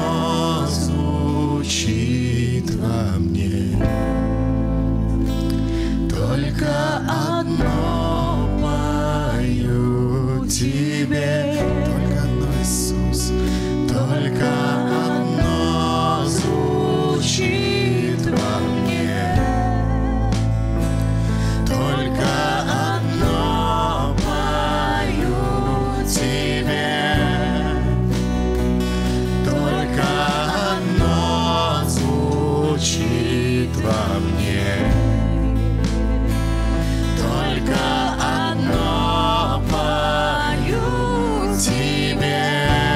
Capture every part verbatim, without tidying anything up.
одно звучит во мне, только одно пою тебе, только одно, Иисус, только одно звучит во мне, только одно пою тебе, только одно звучит во мне, только одно пою тебе.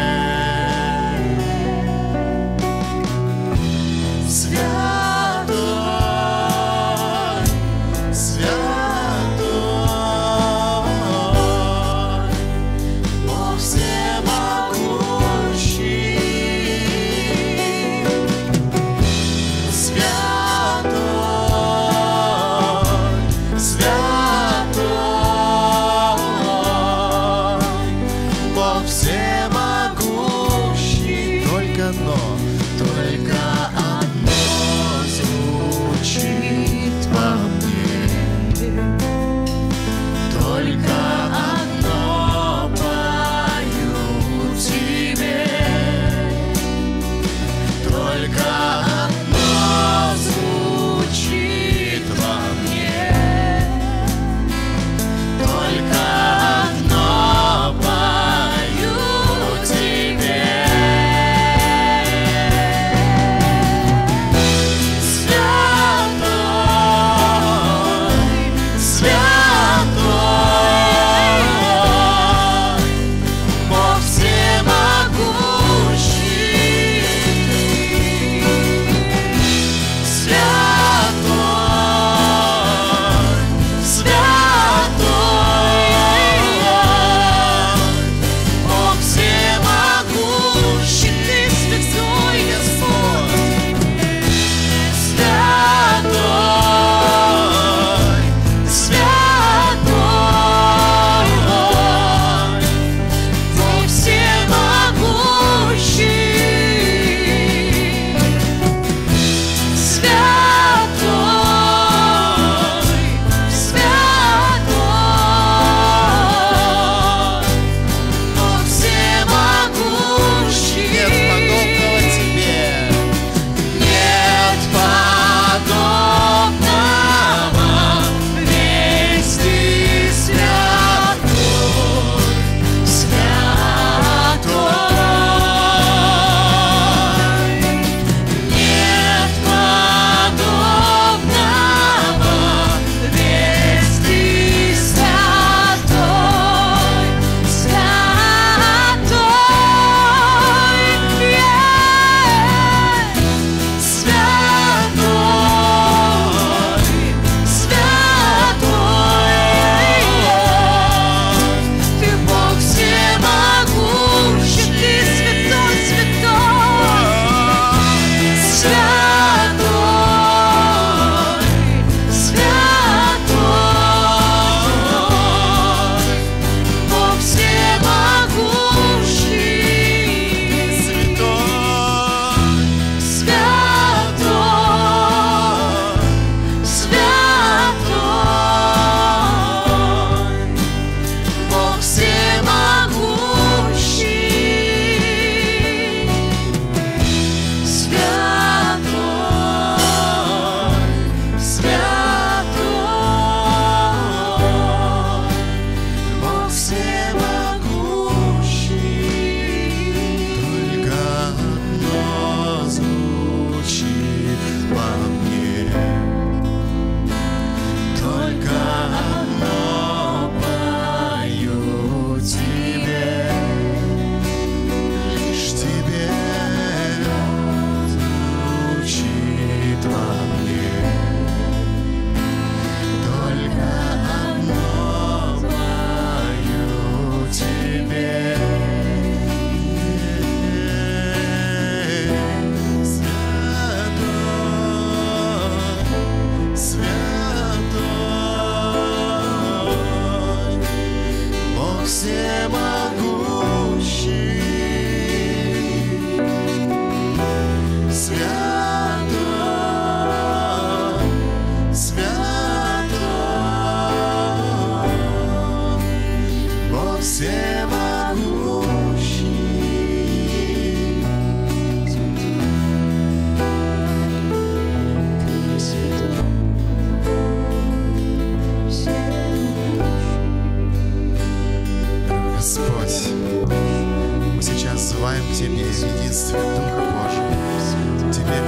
Святой, святой, Бог всемогущий. Святой, святой, Бог всемогущий. Только одно, только одно звучит во мне, только одно пою тебе, только одно звучит во мне, только одно пою тебе.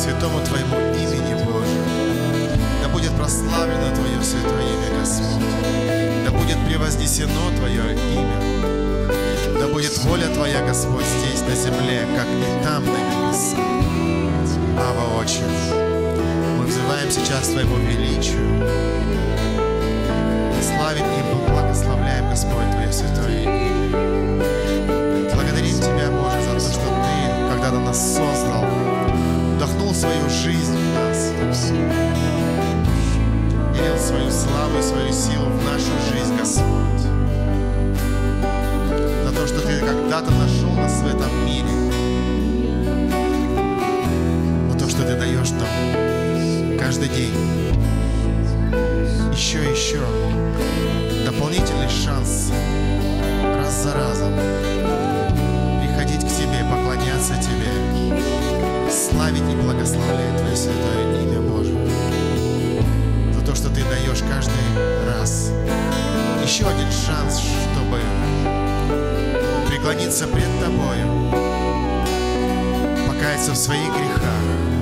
святому Твоему имени, Боже. Да будет прославлено Твое святое имя, Господь. Да будет превознесено Твое имя. Да будет воля Твоя, Господь, здесь, на земле, как и там, на небесах. Ава, Отче, мы взываем сейчас к Твоему величию. Мы славим и благословляем, Господь, Твое святое имя. Благодарим Тебя, Боже, за то, что Ты когда-то нас создал, вдохнул свою жизнь в нас, явил свою славу и свою силу в нашу жизнь, Господь. За то, что Ты когда-то нашел нас в этом мире, за то, что Ты даешь нам каждый день еще и еще дополнительный шанс раз за разом приходить к Тебе, поклоняться Тебе, славить и благословлять Твое святое имя, Боже. За то, что Ты даешь каждый раз еще один шанс, чтобы преклониться пред Тобою, покаяться в своих грехах,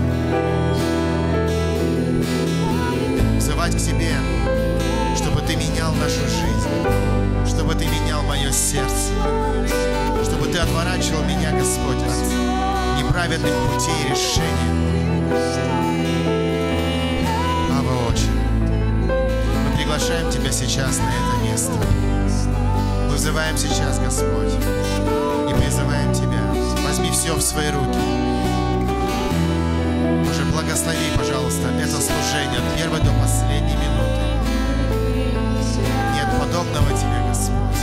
взывать к Тебе, чтобы Ты менял нашу жизнь, чтобы Ты менял мое сердце, чтобы Ты отворачивал меня, Господь, от неправедных путей и решений. Ава, Отче, мы приглашаем Тебя сейчас на это место. Мы взываем сейчас, Господь, и призываем Тебя. Возьми все в свои руки. Боже, благослови, пожалуйста, это служение от первой до последней минуты. Нет подобного Тебе, Господь.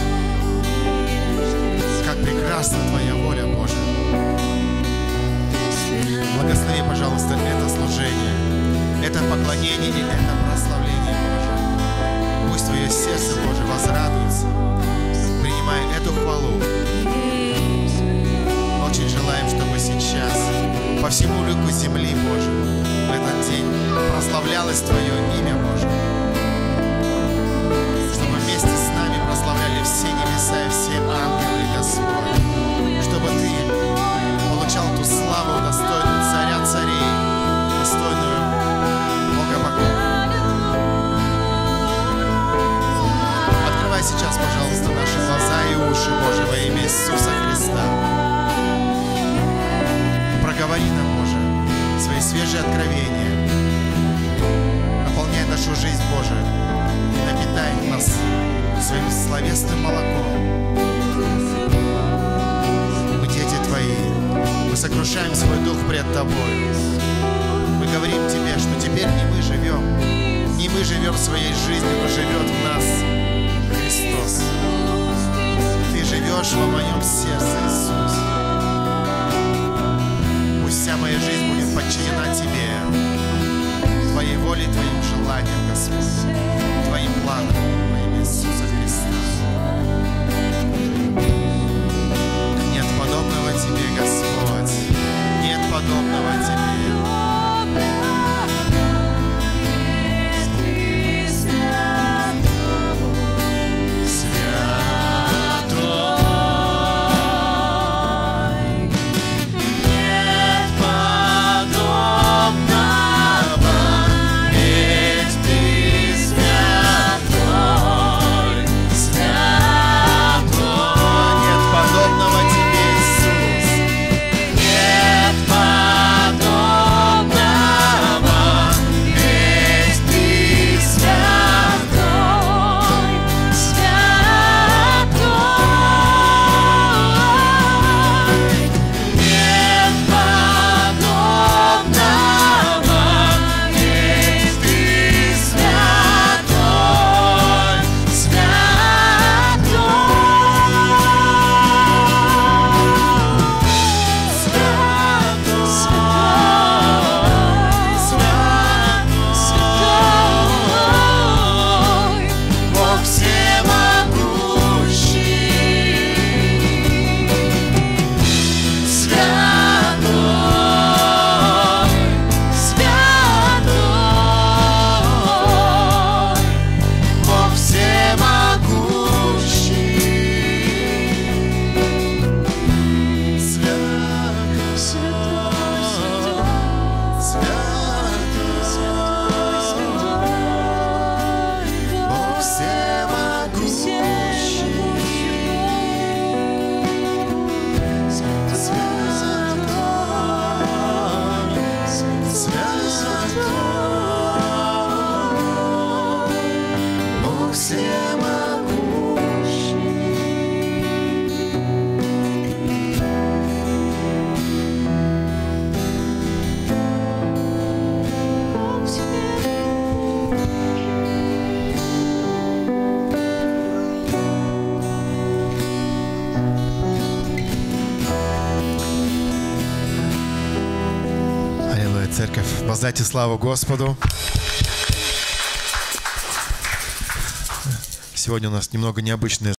Как прекрасна Твоя воля, Боже. Благослови, пожалуйста, это служение, это поклонение и это прославление, Боже. Пусть Твое сердце, Боже, возрадуется, принимая эту хвалу. Очень желаем, чтобы сейчас по всему лику земли, Боже, в этот день прославлялось Твое имя, Боже. Чтобы вместе с нами прославляли все небеса и все ангелы, Господь. Чтобы Ты получал ту славу, достойную царя царей, достойную Бога богов. Открывай сейчас, пожалуйста, наши глаза и уши, Боже, во имя Иисуса Христа. Проговори нам, Боже, свои свежие откровения. Наполняй нашу жизнь, Боже, и напитай нас своим словесным молоком. Мы дети Твои, мы сокрушаем свой дух пред Тобой. Мы говорим Тебе, что теперь не мы живем, не мы живем своей жизнью, но живет в нас Христос. Ты живешь во моем сердце, Иисус. Пусть вся моя жизнь будет подчинена Тебе, Твоей воле, Твоим желаниям, Господь, Твоим планам во имя Иисуса Христа. Нет подобного Тебе, Господь, нет подобного Тебе. Нет церковь. Воздайте славу Господу. Сегодня у нас немного необычное